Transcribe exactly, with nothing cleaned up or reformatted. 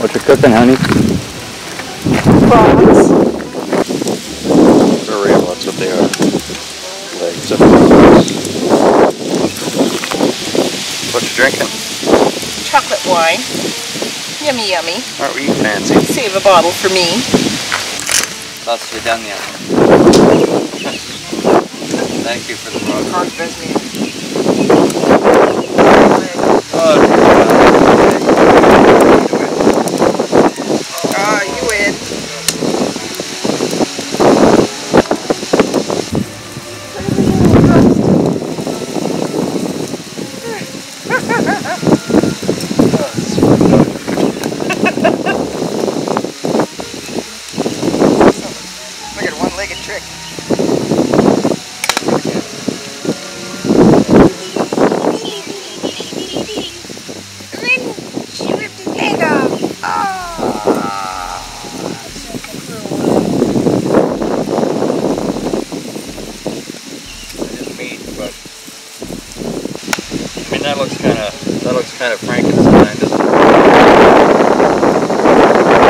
What you cooking, honey? Prawns. For real, that's what they are. Legs of prawns. What you drinking? Chocolate wine. Yummy, yummy. Aren't we fancy? Save a bottle for me. Thoughts you're done yet. Thank you for the broadcast. Ah, you win. Look at a one-legged trick. That looks kind of that looks kind of Frankenstein, doesn't it?